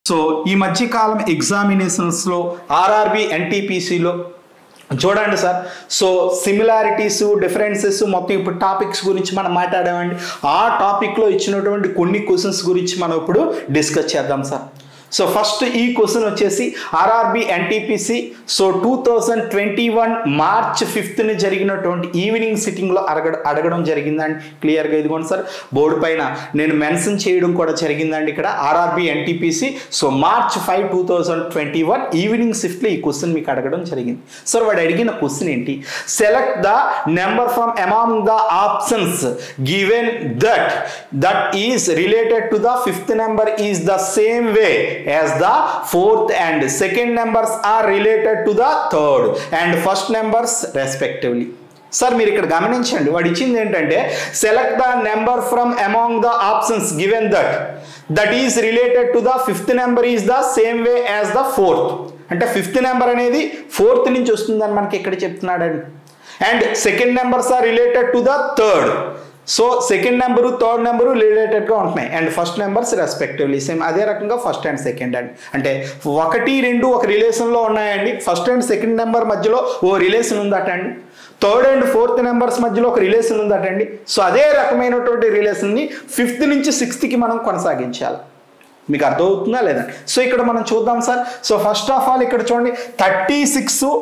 So ఈ మధ్య కాలం examinations లో ఆర్ఆర్బి ఎన్టీపీసీలో చూడండి సార్. సో సిమిలారిటీస్ డిఫరెన్సెస్ మొత్తం ఇప్పుడు టాపిక్స్ గురించి మనం మాట్లాడామండి. ఆ టాపిక్లో ఇచ్చినటువంటి కొన్ని క్వశ్చన్స్ గురించి మనం ఇప్పుడు డిస్కస్ చేద్దాం సార్. సో ఫస్ట్ ఈ క్వశ్చన్ వచ్చేసి RRB NTPC so 2021 March 5th జరిగినటువంటి ఈవినింగ్ సిట్టింగ్లో అడగడం జరిగిందండి. క్లియర్గా ఇదిగోండి సార్, బోర్డు పైన నేను మెన్షన్ చేయడం కూడా జరిగిందండి. ఇక్కడ RRB NTPC so March 5, 2021 evening షిఫ్ట్లో ఈ క్వశ్చన్ మీకు అడగడం జరిగింది. సార్ వాడు అడిగిన క్వశ్చన్ ఏంటి? Select the number from among the options given that is related to the fifth number is the same way as the fourth and second numbers are related to the third and first numbers respectively. Sir మీరు ఇక్కడ గమనించండి, వాడు ఇచ్చింది ఏంటంటే select the number from among the options given that is related to the fifth number is the same way as the fourth. అంటే fifth number అనేది fourth నుంచి వస్తుందని మనకి ఇక్కడ చెప్తున్నాడండి. And second numbers are related to the third. So second number third number రిలేటెడ్గా ఉంటున్నాయి and first numbers respectively same. అదే రకంగా ఫస్ట్ అండ్ సెకండ్ అండి, అంటే 1, 2 ఒక రిలేషన్లో ఉన్నాయండి. ఫస్ట్ అండ్ సెకండ్ నెంబర్ మధ్యలో ఓ రిలేషన్ ఉందటండి. థర్డ్ అండ్ ఫోర్త్ నెంబర్స్ మధ్యలో ఒక రిలేషన్ ఉందటండి. సో అదే రకమైనటువంటి రిలేషన్ని 5th నుంచి 6thకి మనం కొనసాగించాలి. మీకు అర్థమవుతుందా లేదండి? సో ఇక్కడ మనం చూద్దాం sir. So first of all ఇక్కడ చూడండి 36,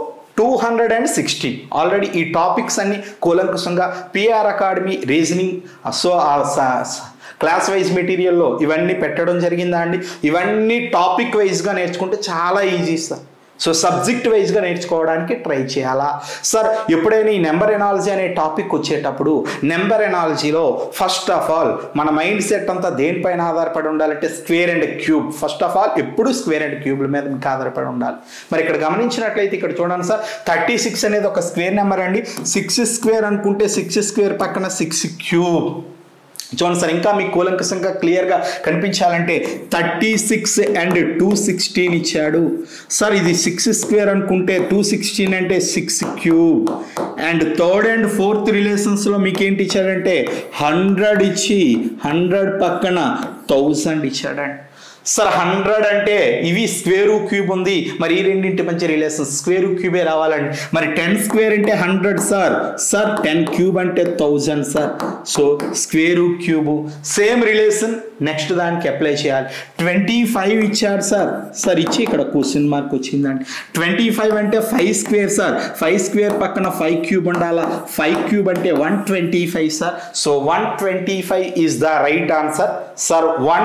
216 ఆల్రెడీ ఈ టాపిక్స్ అన్ని కూలంకుషంగా PR academy reasoning so class wise మెటీరియల్లో ఇవన్నీ పెట్టడం జరిగిందా అండి. ఇవన్నీ టాపిక్ వైజ్గా నేర్చుకుంటే చాలా ఈజీ సార్. సో సబ్జెక్ట్ వైజ్గా నేర్చుకోవడానికి ట్రై చేయాలా సార్. ఎప్పుడైనా ఈ నెంబర్ ఎనాలజీ అనే టాపిక్ వచ్చేటప్పుడు నెంబర్ ఎనాలజీలో ఫస్ట్ ఆఫ్ ఆల్ మన మైండ్ సెట్ అంతా దేనిపైన ఆధారపడి ఉండాలంటే square and cube. First of all ఎప్పుడు స్క్వేర్ అండ్ క్యూబ్ల మీద మీకు ఆధారపడి ఉండాలి. మరి ఇక్కడ గమనించినట్లయితే ఇక్కడ చూడండి సార్, 36 అనేది ఒక స్క్వేర్ నెంబర్ అండి. 6 స్క్వేర్ అనుకుంటే 6 స్క్వేర్ పక్కన 6 క్యూబ్. చూడండి సార్, ఇంకా మీకు కూలంకషంగా క్లియర్గా కనిపించాలంటే 36 and 216 ఇచ్చాడు సార్. ఇది 6 స్క్వేర్ అనుకుంటే 216 అంటే 6 cube. And third and fourth రిలేషన్స్లో మీకు ఏంటి ఇచ్చాడంటే 100 ఇచ్చి 100 పక్కన 1000 ఇచ్చాడండి. సార్ 100 అంటే ఇవి స్క్వేరు క్యూబ్ ఉంది, మరి ఈ రెండింటి మధ్య రిలేషన్ స్క్వేరు క్యూబే రావాలండి. మరి 10 స్క్వేర్ అంటే 100 సార్. 10 క్యూబ్ అంటే 1000 sir. So square cube same relation next దానికి అప్లై చేయాలి. 25 ఇచ్చాడు సార్ ఇచ్చి ఇక్కడ క్వశ్చన్ మార్క్ వచ్చిందండి. 25 అంటే 5 స్క్వేర్ సార్. 5 స్క్వేర్ పక్కన 5 క్యూబ్ ఉండాలా. 5 క్యూబ్ అంటే 125 sir. So 125 is the right answer sir.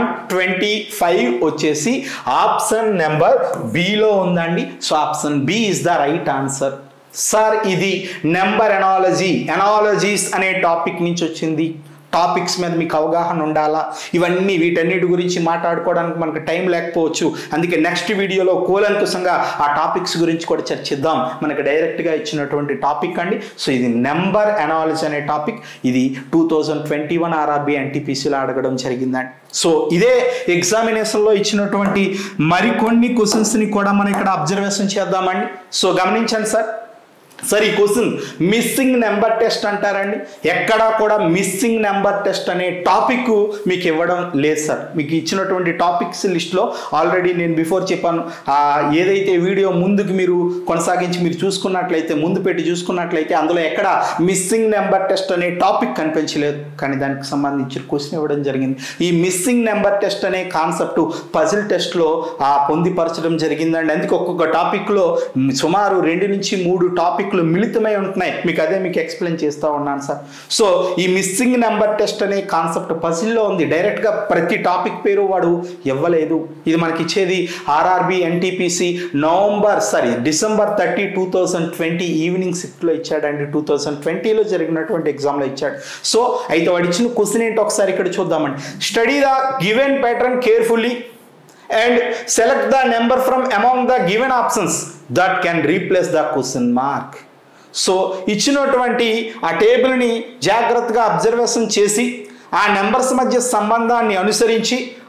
125 వచ్చేసి ఆప్షన్ నెంబర్ బిలో ఉందండి. So option B is the right answer sir. ఇది నెంబర్ ఎనాలజీస్ అనే టాపిక్ నుంచి వచ్చింది. టాపిక్స్ మీద మీకు అవగాహన ఉండాలా. ఇవన్నీ వీటన్నిటి గురించి మాట్లాడుకోవడానికి మనకు టైం లేకపోవచ్చు. అందుకే నెక్స్ట్ వీడియోలో కూలంకుషంగా ఆ టాపిక్స్ గురించి కూడా చర్చిద్దాం. మనకు డైరెక్ట్గా ఇచ్చినటువంటి టాపిక్ అండి. సో ఇది నెంబర్ ఎనాలజీ అనే టాపిక్. ఇది 2021 ఆర్ఆర్బి ఎన్టీపీసీలో అడగడం జరిగిందండి. సో ఇదే ఎగ్జామినేషన్లో ఇచ్చినటువంటి మరికొన్ని క్వశ్చన్స్ని కూడా మనం ఇక్కడ అబ్జర్వేషన్ చేద్దామండి. సో గమనించండి సార్ ఈ క్వశ్చన్ మిస్సింగ్ నెంబర్ టెస్ట్ అంటారండి. ఎక్కడా కూడా మిస్సింగ్ నెంబర్ టెస్ట్ అనే టాపిక్ మీకు ఇవ్వడం లేదు సార్. మీకు ఇచ్చినటువంటి టాపిక్స్ లిస్ట్లో ఆల్రెడీ నేను బిఫోర్ చెప్పాను. ఏదైతే వీడియో ముందుకు మీరు కొనసాగించి మీరు చూసుకున్నట్లయితే ముందు పెట్టి చూసుకున్నట్లయితే అందులో ఎక్కడ మిస్సింగ్ నెంబర్ టెస్ట్ అనే టాపిక్ కనిపించలేదు, కానీ దానికి సంబంధించిన క్వశ్చన్ ఇవ్వడం జరిగింది. ఈ మిస్సింగ్ నెంబర్ టెస్ట్ అనే కాన్సెప్ట్ పజిల్ టెస్ట్లో పొందుపరచడం జరిగిందండి. అందుకే ఒక్కొక్క టాపిక్లో సుమారు 2 నుంచి 3 టాపిక్లు మిళితమై ఉంటున్నాయి. మీకు ఎక్స్ప్లెయిన్ చేస్తూ ఉన్నాను సార్. సో ఈ మిస్సింగ్ నెంబర్ టెస్ట్ అనే కాన్సెప్ట్ పజిల్లో ఉంది. డైరెక్ట్గా ప్రతి టాపిక్ పేరు వాడు ఇవ్వలేదు. ఇది మనకి ఇచ్చేది ఆర్ఆర్బి ఎన్టీపీసీ డిసెంబర్ 30, 2020 ఈవినింగ్ షిఫ్ట్లో ఇచ్చాడండి. 2020లో జరిగినటువంటి ఎగ్జామ్లో ఇచ్చాడు. సో అయితే వాడు ఇచ్చిన క్వశ్చన్ ఏంటో ఒకసారి ఇక్కడ చూద్దామండి. Study the given pattern carefully and select the number from among the given options that can replace the question mark. So ఇచ్చినటువంటి ఆ టేబుల్ని జాగ్రత్తగా అబ్జర్వేషన్ చేసి ఆ నెంబర్స్ మధ్య సంబంధాన్ని అనుసరించి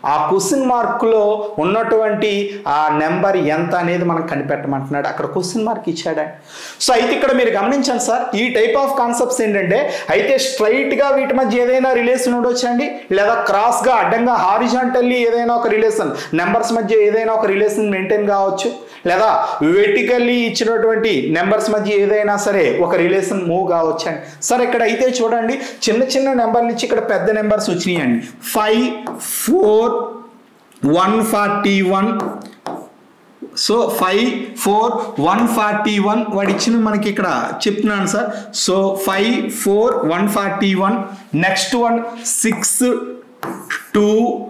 ఆ క్వశ్చన్ మార్క్లో ఉన్నటువంటి ఆ నెంబర్ ఎంత అనేది మనం కనిపెట్టమంటున్నాడు. అక్కడ క్వశ్చన్ మార్క్ ఇచ్చాడు. సో అయితే ఇక్కడ మీరు గమనించండి సార్, ఈ టైప్ ఆఫ్ కాన్సెప్ట్స్ ఏంటంటే అయితే స్ట్రైట్గా వీటి మధ్య ఏదైనా రిలేషన్ ఉండొచ్చండి, లేదా క్రాస్గా అడ్డంగా హారిజాంటల్లీ ఏదైనా ఒక రిలేషన్, నెంబర్స్ మధ్య ఏదైనా ఒక రిలేషన్ మెయింటైన్ కావచ్చు, లేదా వెర్టికల్లీ ఇచ్చినటువంటి నెంబర్స్ మధ్య ఏదైనా సరే ఒక రిలేషన్ మూవ్ కావచ్చు అండి. సరే ఇక్కడ అయితే చూడండి, చిన్న చిన్న నెంబర్ నుంచి ఇక్కడ పెద్ద నెంబర్స్ వచ్చినాయండి. 5, 4, 141. సో 5, 4, 141 వాడు ఇచ్చిన మనకి ఇక్కడ చెప్తున్నాను సార్. సో 5, 4, 141. Next one 6, 2,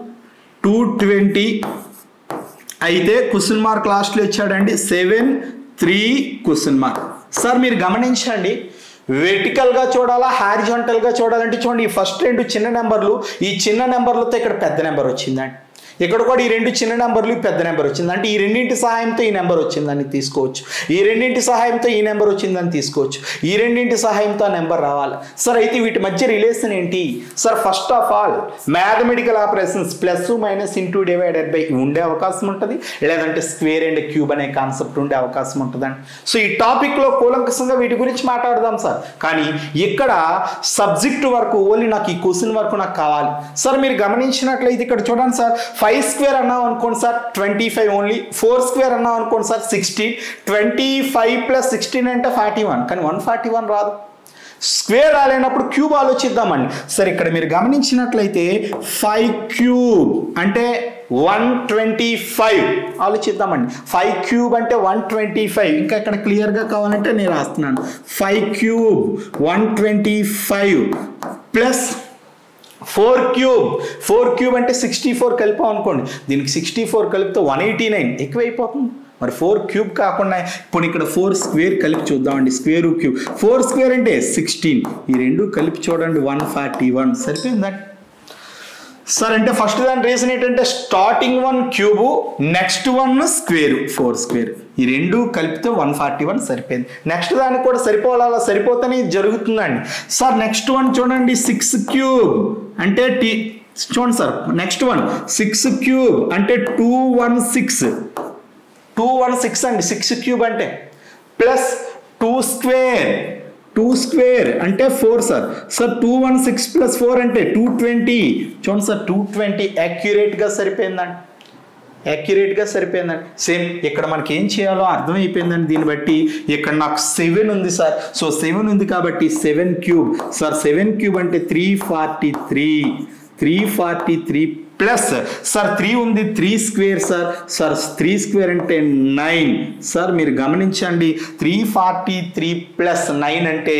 220. అయితే క్వశ్చన్ మార్క్ లాస్ట్లో ఇచ్చాడండి 7, 3 క్వశ్చన్ మార్క్. సార్ మీరు గమనించండి, వెర్టికల్గా చూడాలా హారిజాంటల్గా చూడాలంటే చూడండి, ఈ ఫస్ట్ రెండు చిన్న నెంబర్లు, ఈ చిన్న నెంబర్లతో ఇక్కడ పెద్ద నెంబర్ వచ్చిందండి. ఇక్కడ కూడా ఈ రెండు చిన్న నెంబర్లు పెద్ద నెంబర్ వచ్చింది, అంటే ఈ రెండింటి సహాయంతో ఈ నెంబర్ వచ్చిందని తీసుకోవచ్చు, ఈ రెండింటి సహాయంతో ఈ నెంబర్ వచ్చిందని తీసుకోవచ్చు, ఈ రెండింటి సహాయంతో ఆ నెంబర్ రావాలి. సార్ అయితే వీటి మధ్య రిలేషన్ ఏంటి sir? First of all mathematical operations plus minus into divided by ఉండే అవకాశం ఉంటుంది, లేదంటే స్క్వేర్ అండ్ క్యూబ్ అనే కాన్సెప్ట్ ఉండే అవకాశం ఉంటుందండి. సో ఈ టాపిక్లో కూలంకషంగా వీటి గురించి మాట్లాడదాం సార్, కానీ ఇక్కడ సబ్జెక్ట్ వరకు ఓన్లీ నాకు ఈ క్వశ్చన్ వరకు నాకు కావాలి. సార్ మీరు గమనించినట్లయితే ఇక్కడ చూడండి సార్, 5 స్క్వేర్ అన్నాం అనుకోండి సార్ 25 ఓన్లీ, 4 స్క్వేర్ అన్నాం అనుకోండి సార్ 16, 25 + 16 అంటే 41, కానీ 141 రాదు. స్క్వేర్ రాలేనప్పుడు క్యూబ్ ఆలోచిద్దామండి. సరే ఇక్కడ మీరు గమనించినట్లయితే 5 క్యూబ్ అంటే 125 ఆలోచిద్దామండి. 5 క్యూబ్ అంటే 125. ఇంకా ఇక్కడ క్లియర్గా కావాలంటే నేను రాస్తున్నాను. 5 క్యూబ్ 125 ప్లస్ 4 క్యూబ్. 4 క్యూబ్ అంటే 64 కలిపాం అనుకోండి, దీనికి 64 కలిపితే 189 ఎక్కువైపోతుంది. మరి 4 క్యూబ్ కాకుండా ఇప్పుడు ఇక్కడ 4 స్క్వేర్ కలిపి చూద్దామండి. స్క్వేర్ క్యూబ్ 4 స్క్వేర్ అంటే 16, ఈ రెండు కలిపి చూడండి 141. సరిపోయిందండి సార్. అంటే ఫస్ట్ దాని రీజన్ ఏంటంటే starting one cube, next one square 4 square, ఈ రెండు కలిపితే 141 సరిపోయింది. నెక్స్ట్ దానికి కూడా సరిపోవాలి, అలా సరిపోతేనే ఇది జరుగుతుందండి. సార్ నెక్స్ట్ వన్ చూడండి 6 క్యూబ్ అంటే చూడండి సార్, నెక్స్ట్ వన్ 6 క్యూబ్ అంటే 216 అండి. 6 క్యూబ్ అంటే ప్లస్ 2 స్క్వేర్ అంటే 4 సార్. 216 ప్లస్ 4 అంటే 220. చూడండి సార్ 220 యాక్యురేట్గా సరిపోయిందండి. సేమ్ ఇక్కడ మనకి ఏం చేయాలో అర్థమైపోయిందండి. దీన్ని బట్టి ఇక్కడ నాకు 7 ఉంది సార్. సో 7 ఉంది కాబట్టి 7 క్యూబ్ సార్. 7 క్యూబ్ అంటే 343 ప్లస్ సార్ 3 ఉంది 3 స్క్వేర్ సార్. 3 స్క్వేర్ అంటే 9 సార్. మీరు గమనించండి 343 ప్లస్ 9 అంటే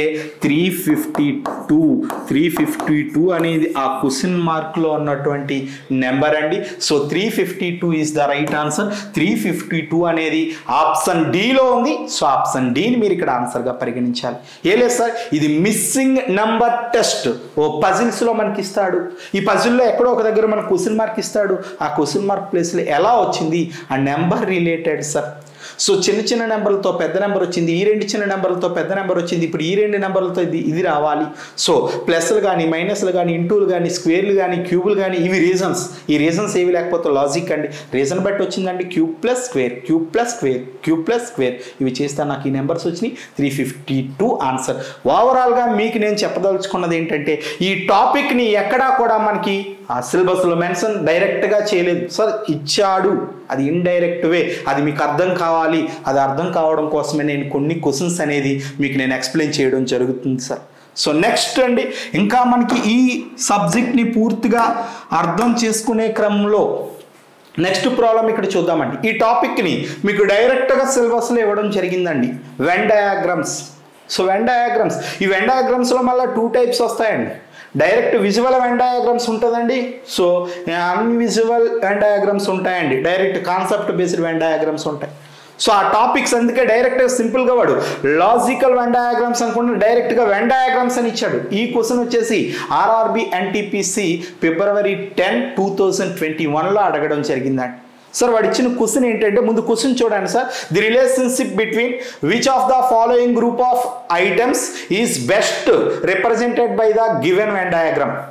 352 అనేది ఆ క్వశ్చన్ మార్క్లో ఉన్నటువంటి నెంబర్ అండి. So 352 is the right answer. 352 అనేది ఆప్షన్ డిలో ఉంది. సో ఆప్షన్ డిని మీరు ఇక్కడ ఆన్సర్గా పరిగణించాలి. ఏ లేదు సార్, ఇది మిస్సింగ్ నెంబర్ టెస్ట్. ఓ పజిల్స్లో మనకి ఇస్తాడు, ఈ పజిల్లో ఎక్కడో ఒక దగ్గర మనకు క్వశ్చన్ మార్క్ ఇస్తాడు. ఆ క్వశ్చన్ మార్క్ ప్లేస్లో ఎలా వచ్చింది ఆ నెంబర్ రిలేటెడ్ సార్. సో చిన్న చిన్న నెంబర్లతో పెద్ద నెంబర్ వచ్చింది, ఈ రెండు చిన్న నెంబర్లతో పెద్ద నెంబర్ వచ్చింది, ఇప్పుడు ఈ రెండు నెంబర్లతో ఇది రావాలి. సో ప్లస్లు కానీ మైనస్లు కానీ ఇంటూలు కానీ స్క్వేర్లు కానీ క్యూబులు కానీ ఇవి రీజన్స్. ఈ రీజన్స్ ఏవి లేకపోతే లాజిక్ అండి. రీజన్ బట్టి వచ్చిందండి క్యూబ్ ప్లస్ స్క్వేర్ ఇవి చేస్తే నాకు ఈ నెంబర్స్ వచ్చినాయి. 352 ఆన్సర్. ఓవరాల్గా మీకు నేను చెప్పదలుచుకున్నది ఏంటంటే ఈ టాపిక్ని ఎక్కడా కూడా మనకి ఆ సిలబస్లో మెన్షన్ డైరెక్ట్గా చేయలేదు సార్. ఇచ్చాడు, అది ఇండైరెక్ట్ వే, అది మీకు అర్థం కావాలి. అది అర్థం కావడం కోసమే నేను కొన్ని క్వశ్చన్స్ అనేది మీకు నేను ఎక్స్ప్లెయిన్ చేయడం జరుగుతుంది సార్. సో నెక్స్ట్ అండి, ఇంకా మనకి ఈ సబ్జెక్ట్ని పూర్తిగా అర్థం చేసుకునే క్రమంలో నెక్స్ట్ ప్రాబ్లం ఇక్కడ చూద్దామండి. ఈ టాపిక్ని మీకు డైరెక్ట్గా సిలబస్లో ఇవ్వడం జరిగిందండి, venn diagrams. So venn diagrams, ఈ వెన్ డయాగ్రామ్స్లో మళ్ళీ 2 టైప్స్ వస్తాయండి. డైరెక్ట్ విజువల్ వెన్ డయాగ్రామ్స్ ఉంటుందండి. సో అన్విజువల్ వెన్ డయాగ్రామ్స్ ఉంటాయండి. Direct concept based venn diagrams ఉంటాయి. సో ఆ టాపిక్స్ అందుకే డైరెక్ట్గా సింపుల్గా వాడు లాజికల్ వెన్ డయాగ్రామ్స్ అనుకుంటే డైరెక్ట్గా వెన్ డయాగ్రామ్స్ అని ఇచ్చాడు. ఈ క్వశ్చన్ వచ్చేసి ఆర్ఆర్బి ఎన్టీపీసీ February 10, 2021లో అడగడం జరిగిందండి. సార్ వాడు ఇచ్చిన క్వశ్చన్ ఏంటంటే, ముందు క్వశ్చన్ చూడండి sir. The relationship between which of the following group of items is best represented by the given venn diagram.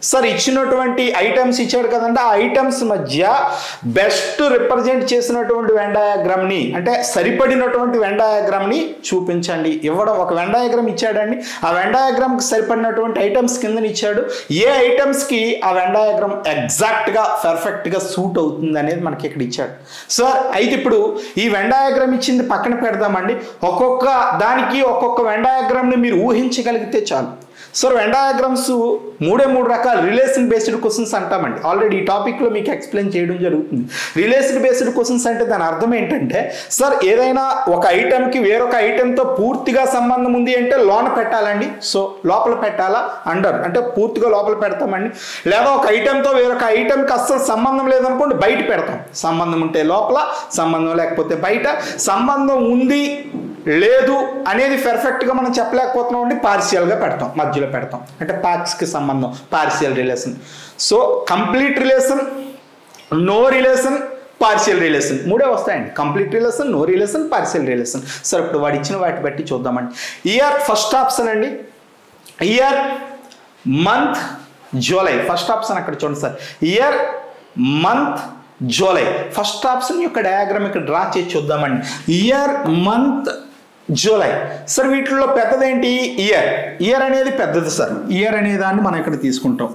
Sir ఇచ్చినటువంటి ఐటమ్స్ ఇచ్చాడు కదండి, ఆ ఐటమ్స్ మధ్య బెస్ట్ రిప్రజెంట్ చేసినటువంటి వెన్ డయాగ్రామ్ని, అంటే సరిపడినటువంటి వెన్ డయాగ్రామ్ని చూపించండి. ఇవ్వడం ఒక వెన్ డయాగ్రామ్ ఇచ్చాడండి, ఆ వెన్ డయాగ్రామ్కి సరిపడినటువంటి ఐటమ్స్ కిందని ఇచ్చాడు. ఏ ఐటమ్స్కి ఆ వెన్ డయాగ్రామ్ ఎగ్జాక్ట్గా పర్ఫెక్ట్గా సూట్ అవుతుంది అనేది మనకి ఇక్కడ ఇచ్చాడు. సార్ అయితే ఇప్పుడు ఈ వెన్ డయాగ్రామ్ ఇచ్చింది పక్కన పెడదామండి. ఒక్కొక్క దానికి ఒక్కొక్క వెన్ డయాగ్రామ్ని మీరు ఊహించగలిగితే చాలు. సార్ వెన్ డయాగ్రామ్స్ మూడు రకాల రిలేషన్ బేస్డ్ క్వశ్చన్స్ అంటామండి. ఆల్రెడీ ఈ టాపిక్లో మీకు ఎక్స్ప్లెయిన్ చేయడం జరుగుతుంది. రిలేషన్ బేస్డ్ క్వశ్చన్స్ అంటే దాని అర్థం ఏంటంటే, సార్ ఏదైనా ఒక ఐటమ్కి వేరొక ఐటెంతో పూర్తిగా సంబంధం ఉంది అంటే లోన పెట్టాలండి. సో లోపల పెట్టాలా, అండర్ అంటే పూర్తిగా లోపల పెడతామండి. లేదా ఒక ఐటెంతో వేరొక ఐటెంకి అస్సలు సంబంధం లేదనుకోండి బయట పెడతాం. సంబంధం ఉంటే లోపల, సంబంధం లేకపోతే బయట. సంబంధం ఉంది లేదు అనేది పర్ఫెక్ట్గా మనం చెప్పలేకపోతున్నాం అండి, పార్షియల్గా పెడతాం, మధ్యలో పెడతాం. అంటే పార్ట్స్కి సంబంధం, partial relation. So complete relation, no relation, partial relation మూడే వస్తాయండి. Complete relation, no relation, partial relation. Sir ఇప్పుడు వాడు ఇచ్చిన వాటి బట్టి చూద్దామండి. ఇయర్ ఫస్ట్ ఆప్షన్ అండి, year, month, July. First option అక్కడ చూడండి sir, year, month, July. First option యొక్క డయాగ్రామ్ ఇక్కడ డ్రా చేసి చూద్దామండి. Year, month, July. సార్ వీటిలో పెద్దదేంటి? ఇయర్. ఇయర్ అనేది పెద్దది సార్. ఇయర్ అనే దాన్ని మనం ఇక్కడ తీసుకుంటాం.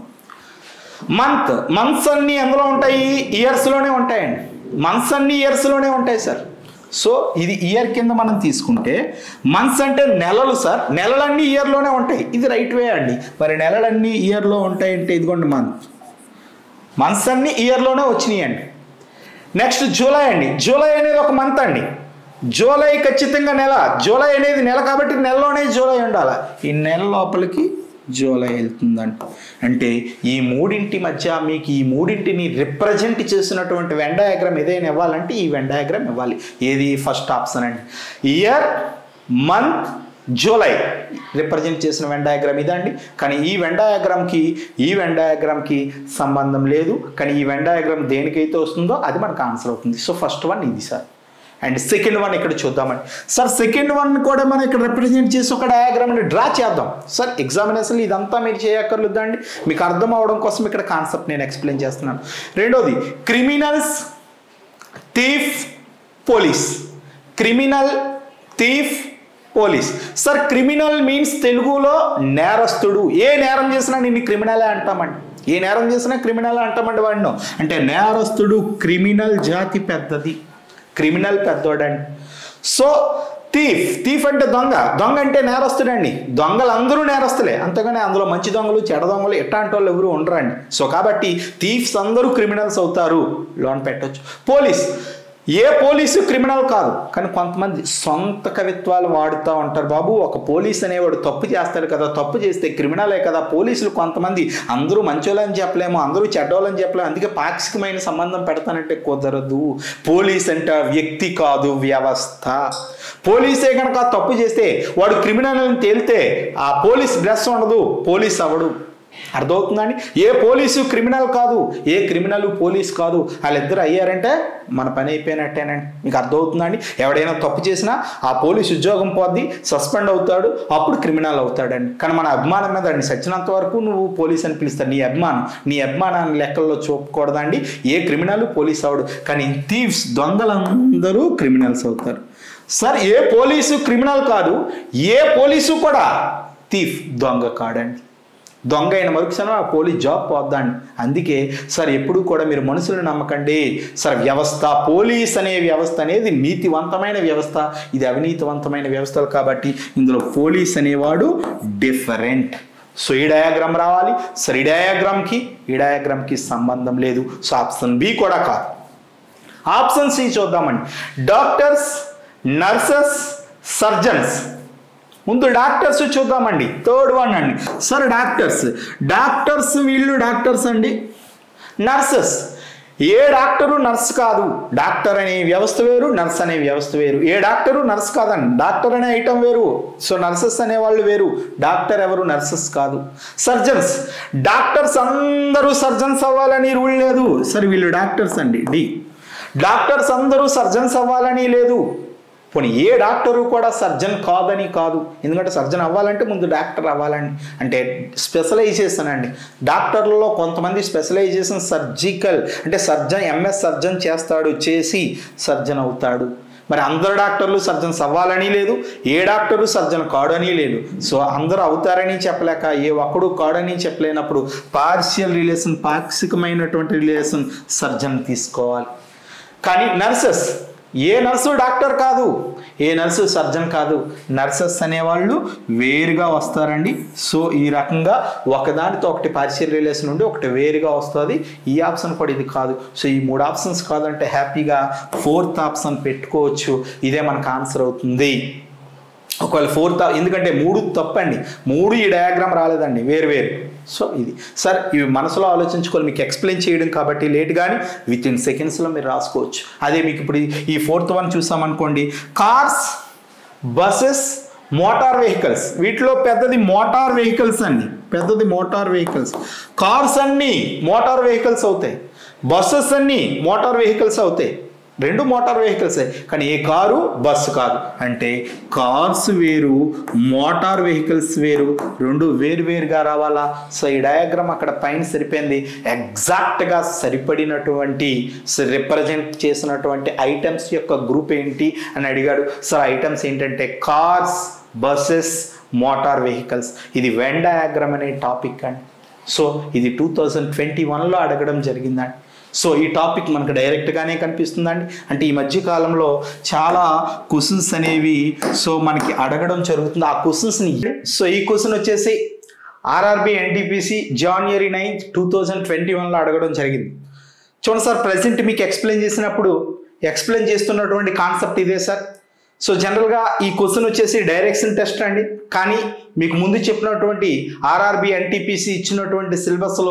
మంత్స్ అన్నీ ఎందులో ఉంటాయి? ఇయర్స్లోనే ఉంటాయండి. మంత్స్ అన్నీ ఇయర్స్లోనే ఉంటాయి సార్. సో ఇది ఇయర్ కింద మనం తీసుకుంటే, మంత్స్ అంటే నెలలు సార్, నెలలన్నీ ఇయర్లోనే ఉంటాయి. ఇది రైట్ వే అండి. మరి నెలలన్నీ ఇయర్లో ఉంటాయంటే ఇదిగోండి మంత్స్ అన్నీ ఇయర్లోనే వచ్చినాయండి. నెక్స్ట్ జూలై అండి. జూలై అనేది ఒక మంత్ అండి. జూలై ఖచ్చితంగా నెల. జూలై అనేది నెల కాబట్టి నెలలోనే జూలై ఉండాలి. ఈ నెల లోపలికి జూలై వెళ్తుందంట. అంటే ఈ మూడింటి మధ్య మీకు ఈ మూడింటిని రిప్రజెంట్ చేసినటువంటి వెన్ డయాగ్రామ్ ఏదైనా ఇవ్వాలంటే ఈ వెన్ డయాగ్రామ్ ఇవ్వాలి. ఏది? ఫస్ట్ ఆప్షన్ అండి. ఇయర్, మంత్, జూలై రిప్రజెంట్ చేసిన వెన్ డయాగ్రామ్ ఇదండి. కానీ ఈ వెన్ డయాగ్రామ్కి సంబంధం లేదు. కానీ ఈ వెన్ డయాగ్రామ్ దేనికైతే వస్తుందో అది మనకు ఆన్సర్ అవుతుంది. సో ఫస్ట్ వన్ ఇది సార్. అండ్ సెకండ్ వన్ ఇక్కడ చూద్దామండి. సార్ సెకండ్ వన్ కూడా మనం ఇక్కడ రిప్రజెంట్ చేసి ఒక డయాగ్రామ్ని డ్రా చేద్దాం. సార్ ఎగ్జామినేషన్ ఇదంతా మీరు చేయక్కర్లేదండి, మీకు అర్థం అవడం కోసం ఇక్కడ కాన్సెప్ట్ నేను ఎక్స్ప్లెయిన్ చేస్తున్నాను. రెండోది criminals, thief, police. Criminal, thief, police. Sir criminal means తెలుగులో నేరస్తుడు. ఏ నేరం చేసినా నిన్ను క్రిమినలే అంటామండి. ఏ నేరం చేసినా క్రిమినల్ అంటామండి వాడిను. అంటే నేరస్తుడు, క్రిమినల్ జాతి పెద్దది, క్రిమినల్ పెద్దోడండి. సో థీఫ్ అంటే దొంగ అంటే నేరస్తుడండి. దొంగలు అందరూ నేరస్తులే, అంతగానే అందులో మంచి దొంగలు, చెడ్డ దొంగలు ఎట్లాంటి వాళ్ళు ఎవరు ఉండరండి. సో కాబట్టి థీఫ్స్ అందరూ క్రిమినల్స్ అవుతారు, లోన్ పెట్టవచ్చు. పోలీస్, ఏ పోలీసు క్రిమినల్ కాదు, కానీ కొంతమంది సొంత కవిత్వాలు వాడుతూ ఉంటారు. బాబు ఒక పోలీస్ అనేవాడు తప్పు చేస్తాడు కదా, తప్పు చేస్తే క్రిమినలే కదా. పోలీసులు కొంతమంది అందరూ మంచోళ్ళని చెప్పలేము, అందరూ చెడ్డోళ్ళని చెప్పలేము, అందుకే పాక్షికమైన సంబంధం పెడతానంటే కుదరదు. పోలీస్ అంటే వ్యక్తి కాదు, వ్యవస్థ. పోలీసే కనుక తప్పు చేస్తే వాడు క్రిమినల్ అని తేలితే ఆ పోలీస్ డ్రెస్ ఉండదు, పోలీస్ అవడు. అర్థమవుతుందండి? ఏ పోలీసు క్రిమినల్ కాదు, ఏ క్రిమినల్ పోలీస్ కాదు. వాళ్ళిద్దరు అయ్యారంటే మన పని అయిపోయినట్టేనండి. మీకు అర్థమవుతుందండి? ఎవడైనా తప్పు చేసినా ఆ పోలీసు ఉద్యోగం పోద్ది, సస్పెండ్ అవుతాడు, అప్పుడు క్రిమినల్ అవుతాడండి. కానీ మన అభిమానం మీద అండి, సచ్చినంత వరకు నువ్వు పోలీస్ అని పిలుస్తాడు. నీ అభిమానాన్ని లెక్కల్లో చూపకూడదండి. ఏ క్రిమినల్ పోలీస్ అవడు, కానీ థీవ్స్, దొంగలందరూ క్రిమినల్స్ అవుతారు. సార్ ఏ పోలీసు క్రిమినల్ కాదు, ఏ పోలీసు కూడా థీఫ్, దొంగ కాడండి. దొంగ అయిన మరుక్షణం ఆ పోలీస్ జాబ్ పోద్దండి. అందుకే సార్ ఎప్పుడు కూడా మీరు మనుషులను నమ్మకండి. సార్ వ్యవస్థ, పోలీస్ అనే వ్యవస్థ అనేది నీతివంతమైన వ్యవస్థ, ఇది అవినీతివంతమైన వ్యవస్థలు కాబట్టి ఇందులో పోలీస్ అనేవాడు డిఫరెంట్. సో ఈ డయాగ్రామ్ రావాలి. సార్ ఈ డయాగ్రామ్కి సంబంధం లేదు. సో ఆప్షన్ బి కూడా కాదు. ఆప్షన్ సి చూద్దామండి. Doctors, nurses, surgeons. ముందు డాక్టర్స్ చూద్దామండి. థర్డ్ వన్ అండి. సార్ డాక్టర్స్ వీళ్ళు డాక్టర్స్ అండి. నర్సెస్, ఏ డాక్టరు నర్స్ కాదు. డాక్టర్ అనే వ్యవస్థ వేరు, నర్స్ అనే వ్యవస్థ వేరు. ఏ డాక్టరు నర్స్ కాదండి, డాక్టర్ అనే ఐటమ్ వేరు. సో నర్సెస్ అనేవాళ్ళు వేరు, డాక్టర్ ఎవరు నర్సెస్ కాదు. సర్జన్స్, డాక్టర్స్ అందరూ సర్జన్స్ అవ్వాలని రూల్ లేదు. సరే వీళ్ళు డాక్టర్స్ అండి. డాక్టర్స్ అందరూ సర్జన్స్ అవ్వాలని లేదు. పోనీ ఏ డాక్టరు కూడా సర్జన్ కాదని కాదు, ఎందుకంటే సర్జన్ అవ్వాలంటే ముందు డాక్టర్ అవ్వాలండి. అంటే స్పెషలైజేషన్ అండి, డాక్టర్లలో కొంతమంది స్పెషలైజేషన్ సర్జికల్, అంటే సర్జన్ ఎంఎస్ సర్జన్ చేస్తాడు, చేసి సర్జన్ అవుతాడు. మరి అందరు డాక్టర్లు సర్జన్స్ అవ్వాలని లేదు, ఏ డాక్టరు సర్జన్ కాడని లేదు. సో అందరూ అవుతారని చెప్పలేక ఏ ఒక్కడు కాడని చెప్పలేనప్పుడు పార్షియల్ రిలేషన్, పాక్షికమైనటువంటి రిలేషన్ సర్జన్ తీసుకోవాలి. కానీ నర్సెస్, ఏ నర్సు డాక్టర్ కాదు, ఏ నర్సు సర్జన్ కాదు, నర్సెస్ అనేవాళ్ళు వేరుగా వస్తారండి. సో ఈ రకంగా ఒకదానితో ఒకటి పార్షియల్ రిలేషన్ నుండి ఒకటి వేరుగా వస్తుంది. ఈ ఆప్షన్ కూడా ఇది కాదు. సో ఈ 3 ఆప్షన్స్ కాదంటే హ్యాపీగా 4th ఆప్షన్ పెట్టుకోవచ్చు. ఇదే మనకు ఆన్సర్ అవుతుంది. ఒకవేళ 4th, ఎందుకంటే 3 తప్పండి, 3 ఈ డయాగ్రామ్ రాలేదండి, వేరు వేరు. సో ఇది సార్ ఇవి మనసులో ఆలోచించుకోవాలి, మీకు ఎక్స్ప్లెయిన్ చేయడం కాబట్టి లేట్, కానీ విత్ ఇన్ సెకండ్స్లో మీరు రాసుకోవచ్చు. అదే మీకు ఇప్పుడు ఈ 4th వన్ చూసామనుకోండి, కార్స్, బస్సెస్, మోటార్ వెహికల్స్. వీటిలో పెద్దది మోటార్ వెహికల్స్ అండి, పెద్దది మోటార్ వెహికల్స్. కార్స్ అన్నీ మోటార్ వెహికల్స్ అవుతాయి, బస్సెస్ అన్నీ మోటార్ వెహికల్స్ అవుతాయి, 2 మోటార్ వెహికల్సే. కానీ ఏ కారు బస్సు కాదు. అంటే కార్స్ వేరు, మోటార్ వెహికల్స్ వేరు, 2 వేరుగా రావాలా. సో ఈ డయాగ్రామ్ అక్కడ పైన సరిపోయింది. ఎగ్జాక్ట్గా సరిపడినటువంటి రిప్రజెంట్ చేసినటువంటి ఐటమ్స్ యొక్క గ్రూప్ ఏంటి అని అడిగాడు. సో ఐటమ్స్ ఏంటంటే కార్స్, బస్సెస్, మోటార్ వెహికల్స్. ఇది వెన్ డయాగ్రామ్ అనే టాపిక్ అండి. సో ఇది 2021లో అడగడం జరిగిందండి. సో ఈ టాపిక్ మనకు డైరెక్ట్గానే కనిపిస్తుందండి. అంటే ఈ మధ్య కాలంలో చాలా క్వశ్చన్స్ అనేవి సో మనకి అడగడం జరుగుతుంది. ఆ క్వశ్చన్స్ని, సో ఈ క్వశ్చన్ వచ్చేసి ఆర్ఆర్బి ఎన్టీపీసీ January 9th 2021లో అడగడం జరిగింది. చూడండి సార్, ప్రజెంట్ మీకు ఎక్స్ప్లెయిన్ చేస్తున్నటువంటి కాన్సెప్ట్ ఇదే సార్. సో జనరల్గా ఈ క్వశ్చన్ వచ్చేసి డైరెక్షన్ టెస్ట్ అండి. కానీ మీకు ముందు చెప్పినటువంటి ఆర్ఆర్బి ఎన్టీపీసీ ఇచ్చినటువంటి సిలబస్లో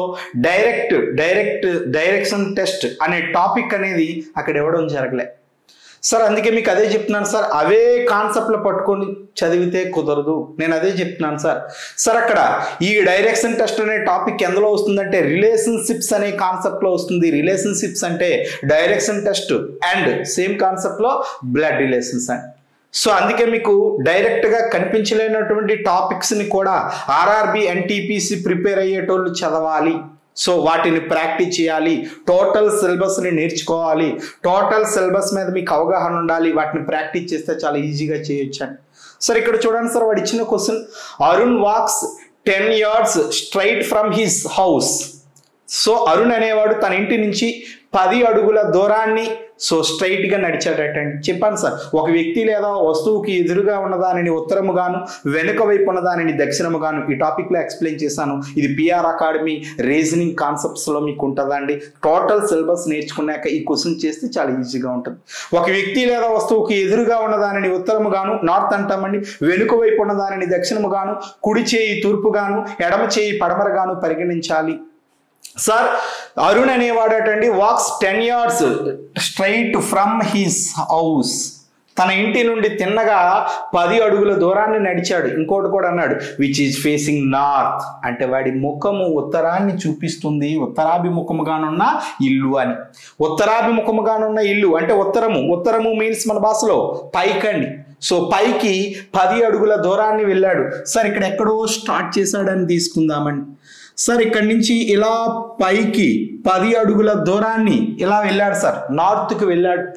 డైరెక్షన్ టెస్ట్ అనే టాపిక్ అనేది అక్కడ ఇవ్వడం జరగలే సార్. అందుకే మీకు అదే చెప్తున్నాను సార్, అవే కాన్సెప్ట్లు పట్టుకొని చదివితే కుదరదు. నేను అదే చెప్తున్నాను సార్. సార్ అక్కడ ఈ డైరెక్షన్ టెస్ట్ అనే టాపిక్ ఎందులో వస్తుందంటే రిలేషన్షిప్స్ అనే కాన్సెప్ట్లో వస్తుంది. రిలేషన్షిప్స్ అంటే డైరెక్షన్ టెస్ట్ అండ్ సేమ్ కాన్సెప్ట్లో బ్లడ్ రిలేషన్స్ అండి. సో అందుకే మీకు డైరెక్ట్గా కనిపించలేనటువంటి టాపిక్స్ని కూడా ఆర్ఆర్బి ఎన్టీపీసీ ప్రిపేర్ అయ్యేటోళ్ళు చదవాలి. సో వాటిని ప్రాక్టీస్ చేయాలి, టోటల్ సిలబస్ని నేర్చుకోవాలి, టోటల్ సిలబస్ మీద మీకు అవగాహన ఉండాలి. వాటిని ప్రాక్టీస్ చేస్తే చాలా ఈజీగా చేయొచ్చు అండి. సార్ ఇక్కడ చూడండి సార్, వాడు ఇచ్చిన question, Arun walks 10 yards straight from his house. So Arun అనేవాడు తన ఇంటి నుంచి 10 అడుగుల దూరాన్ని సో స్ట్రైట్గా నడిచాడటండి. చెప్పాను సార్, ఒక వ్యక్తి లేదా వస్తువుకి ఎదురుగా ఉన్నదానిని ఉత్తరముగాను, వెనుక వైపు ఉన్నదానిని దక్షిణముగాను ఈ టాపిక్లో ఎక్స్ప్లెయిన్ చేశాను. ఇది పిఆర్ అకాడమీ రీజనింగ్ కాన్సెప్ట్స్లో మీకు ఉంటుందండి. టోటల్ సిలబస్ నేర్చుకున్నాక ఈ క్వశ్చన్ చేస్తే చాలా ఈజీగా ఉంటుంది. ఒక వ్యక్తి లేదా వస్తువుకి ఎదురుగా ఉన్నదానిని ఉత్తరముగాను, నార్త్ అంటామండి, వెనుక వైపు ఉన్నదానిని దక్షిణముగాను, కుడి చేయి తూర్పుగాను, ఎడమ చేయి పడమరగాను పరిగణించాలి. సార్ అరుణ్ అనేవాడటండి walks 10 yards straight from his house. తన ఇంటి నుండి తిన్నగా 10 అడుగుల దూరాన్ని నడిచాడు. ఇంకోటి కూడా అన్నాడు, విచ్ ఈజ్ ఫేసింగ్ నార్త్, అంటే వాడి ముఖము ఉత్తరాన్ని చూపిస్తుంది, ఉత్తరాభిముఖముగానున్న ఇల్లు అని. ఉత్తరాభిముఖముగానున్న ఇల్లు అంటే ఉత్తరము మీన్స్ మన భాషలో పైకండి. సో పైకి 10 అడుగుల దూరాన్ని వెళ్ళాడు. సార్ ఇక్కడ ఎక్కడో స్టార్ట్ చేశాడని తీసుకుందామండి. సార్ ఇక్కడి నుంచి ఇలా పైకి 10 అడుగుల దూరాన్ని ఇలా వెళ్ళాడు సార్, నార్త్కి వెళ్ళాడు.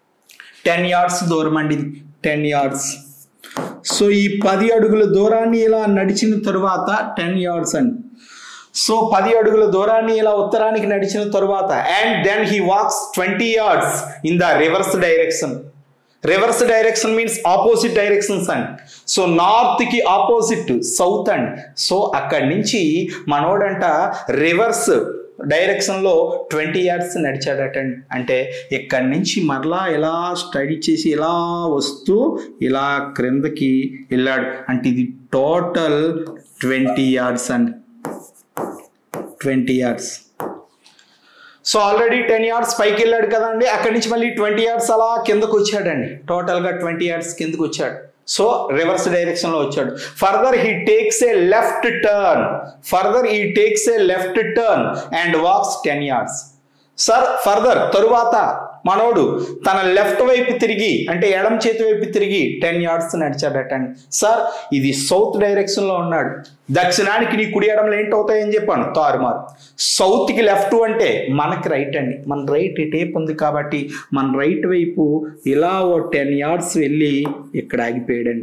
10 yards దూరం అండి, 10 yards. సో ఈ 10 అడుగుల దూరాన్ని ఇలా నడిచిన తరువాత 10 yards అండి. సో 10 అడుగుల దూరాన్ని ఇలా ఉత్తరానికి నడిచిన తరువాత and then he walks 20 yards in the reverse direction. Reverse direction means opposite directions అండి. సో నార్త్కి ఆపోజిట్ సౌత్ అండి. సో అక్కడి నుంచి మనోడంట రివర్స్ డైరెక్షన్లో 20 yards నడిచాడటండి. అంటే ఇక్కడి నుంచి మరలా ఇలా స్టడీ చేసి ఇలా వస్తూ ఇలా క్రిందకి వెళ్ళాడు. అంటే ఇది టోటల్ 20 yards అండి, 20 yards. సో ఆల్రెడీ 10 yards పైకి వెళ్ళాడు కదండి, అక్కడి నుంచి మళ్ళీ 20 yards అలా కిందకు వచ్చాడండి. టోటల్గా 20 yards కిందకు వచ్చాడు. సో రివర్స్ డైరెక్షన్లో వచ్చాడు. Further he takes a left turn and walks 10 yards. Sir further తరువాత మనోడు తన లెఫ్ట్ వైపు తిరిగి అంటే ఎడమ చేతి వైపు తిరిగి 10 yards నడిచాడటండి. సార్ ఇది సౌత్ డైరెక్షన్లో ఉన్నాడు, దక్షిణానికి నీ కుడి ఎడమలు ఏంటవుతాయని చెప్పాను, తారుమారు. సౌత్కి లెఫ్ట్ అంటే మనకి రైట్ అండి, మన రైట్ టేప్ ఉంది కాబట్టి మన రైట్ వైపు ఇలా ఓ 10 yards వెళ్ళి ఇక్కడ ఆగిపోయాడండి.